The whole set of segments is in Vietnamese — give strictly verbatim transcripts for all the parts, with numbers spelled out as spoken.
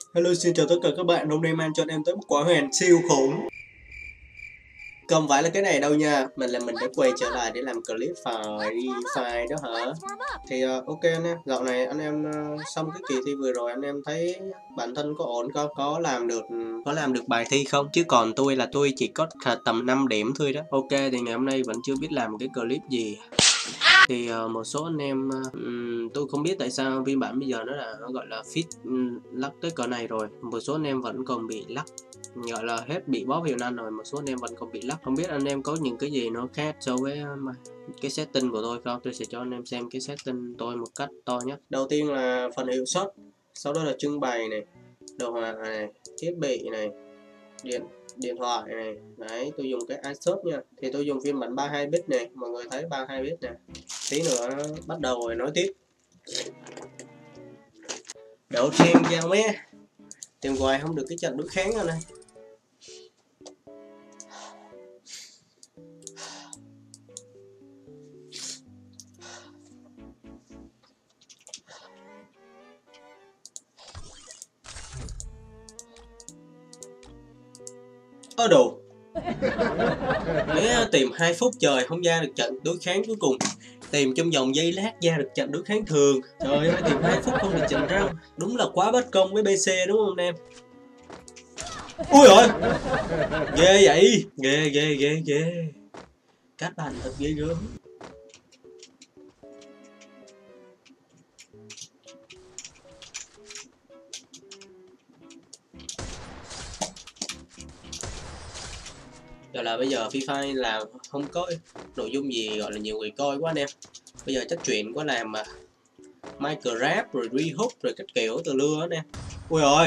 Hello, xin chào tất cả các bạn. Hôm nay mang cho anh em tới một quả huyền siêu khủng. Không phải là cái này đâu nha. Mình là mình đã quay trở lại để làm clip file file đó hả. Thì uh, ok anh em. Dạo này anh em uh, xong cái kỳ thi vừa rồi anh em thấy bản thân có ổn có có làm được có làm được bài thi không? Chứ còn tôi là tôi chỉ có tầm năm điểm thôi đó. Ok, thì ngày hôm nay vẫn chưa biết làm cái clip gì. Thì uh, một số anh em uh, tôi không biết tại sao phiên bản bây giờ nó là nó gọi là fit um, lắc tới cỡ này rồi. Một số anh em vẫn còn bị lắc, gọi là hết bị bóp hiệu năng rồi. Một số anh em vẫn còn bị lắc. Không biết anh em có những cái gì nó khác so với uh, cái setting của tôi không? Tôi sẽ cho anh em xem cái setting tôi một cách to nhất. Đầu tiên là phần hiệu suất, sau đó là trưng bày này, đồ họa này, thiết bị này, điện điện thoại này. Đấy, tôi dùng cái Asus nha. Thì tôi dùng phiên bản ba mươi hai bit này, mọi người thấy ba mươi hai bit nè. Tí nữa bắt đầu rồi nói tiếp. Đầu tiên giao mé tìm hoài không được cái trận đối kháng rồi này. Ơ đồ Để tìm hai phút trời không ra được trận đối kháng, cuối cùng tìm trong vòng giây lát ra được trận đối kháng thường. Trời ơi, tìm hai phút không được trận răng. Đúng là quá bất công với pê xê đúng không anh em? Ui rồi, ghê vậy, ghê ghê ghê ghê. Các bạn thật ghê gớm. Gọi là bây giờ FIFA làm không có nội dung gì gọi là nhiều người coi quá anh em. Bây giờ chắc chuyện có làm mà Minecraft rồi Rehook rồi cách kiểu từ lưa anh em. Ui rồi,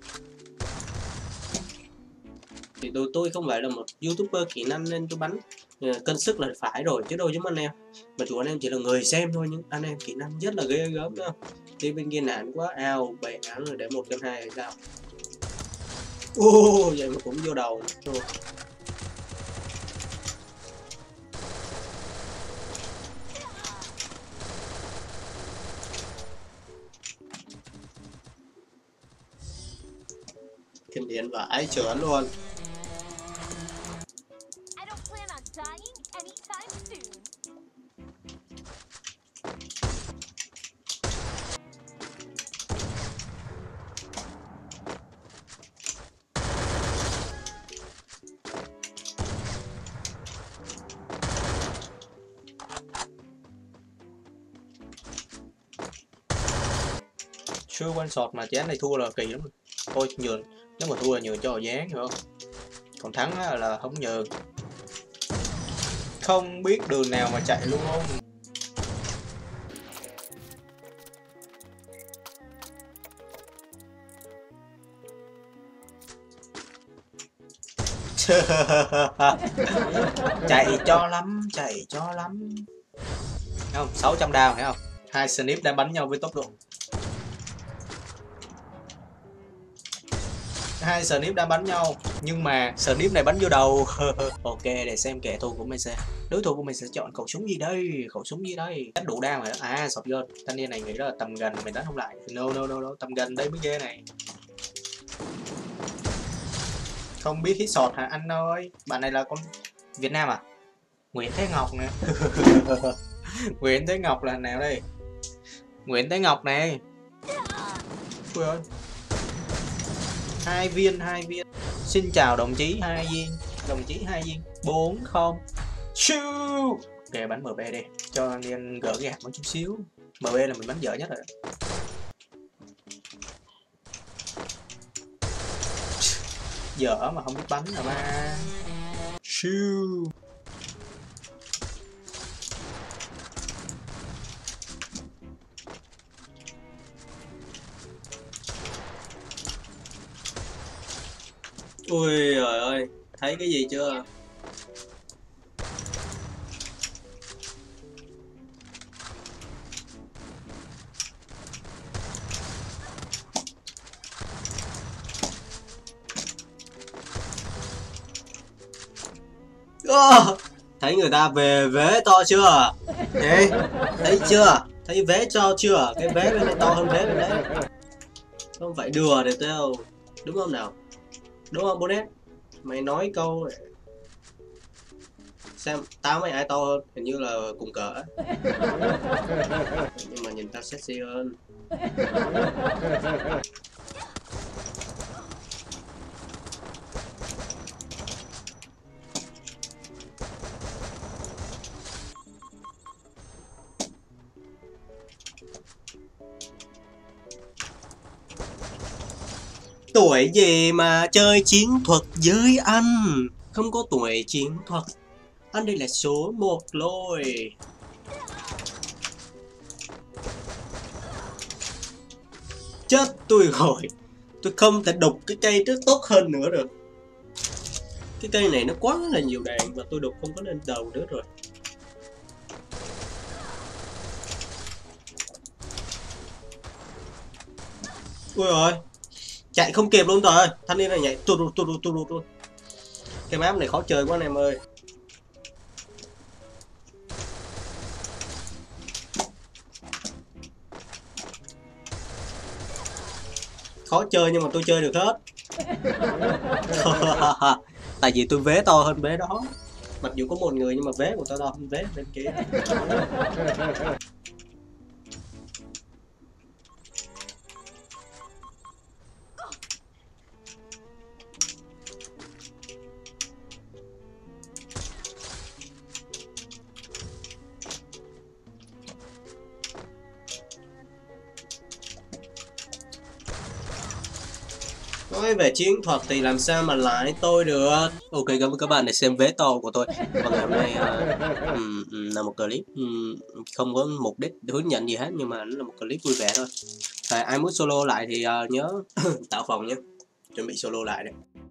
thì tôi tôi không phải là một youtuber kỹ năng nên tôi bắn cân sức là phải rồi chứ đâu giống anh em. Mà chủ anh em chỉ là người xem thôi, nhưng anh em kỹ năng rất là ghê gớm đó. Thì bên kia nản quá, ao bẻ án rồi để một cân hai hay sao? Ô vậy mà cũng vô đầu. Kinh điển vãi chớn luôn. Chưa one shot mà chán này thua là kỳ lắm. Thôi nhường, nếu mà thua là nhường cho họ dáng hiểu không? Còn thắng là không nhường. Không biết đường nào mà chạy luôn không. Chạy cho lắm, chạy cho lắm. Thấy không? sáu trăm đao thấy không? Hai snip đang bắn nhau với tốc độ. Hai snip đang bắn nhau nhưng mà snip này bắn vô đầu. Ok, để xem kẻ thù của mình sẽ đối thủ của mình sẽ chọn khẩu súng gì đây, khẩu súng gì đây. Cách đủ đam rồi. À shotgun, thanh niên này nghĩ đó là tầm gần mình đánh không lại. No no no no, tầm gần đây mới ghê này. Không biết hit shot hả anh ơi? Bạn này là con Việt Nam à? Nguyễn Thế Ngọc nè. Nguyễn Thế Ngọc là nào đây? Nguyễn Thế Ngọc này. Ui ơi, hai viên hai viên. Xin chào đồng chí hai viên, đồng chí hai viên. Bốn không. Shoo. Ok, bắn em bê đi cho anh em gỡ gạt một chút xíu. em bê là mình bắn dở nhất rồi. Dở mà không biết bắn là ba. Shoo. Ui trời ơi, thấy cái gì chưa? Oh, thấy người ta về vế to chưa? Đấy, thấy chưa? Thấy vế cho chưa? Cái vế bên này to hơn vế bên đấy. Không phải đùa được đâu, đúng không nào? Đúng không Bonnet? Mày nói câu xem tao với ai to hơn, hình như là cùng cỡ. Nhưng mà nhìn tao sexy hơn. Tuổi gì mà chơi chiến thuật với anh? Không có tuổi chiến thuật. Anh đây là số một rồi. Chết tôi rồi. Tôi không thể đục cái cây trước tốt hơn nữa được. Cái cây này nó quá là nhiều đạn và tôi đục không có lên đầu nữa rồi. Ui rồi, chạy không kịp luôn rồi. Thanh niên này nhảy tu tu tu tu tu. Cái map này khó chơi quá anh em ơi. Khó chơi nhưng mà tôi chơi được hết. Tại vì tôi vế to hơn vế đó. Mặc dù có một người nhưng mà vế của tôi to hơn vế bên kia. Nói về chiến thuật thì làm sao mà lại tôi được. Ok, cảm ơn các bạn đã xem vé to của tôi. Và ngày hôm nay uh, um, là một clip um, không có mục đích hướng dẫn gì hết, nhưng mà nó là một clip vui vẻ thôi. Thì ai muốn solo lại thì uh, nhớ tạo phòng nhé. Chuẩn bị solo lại đấy.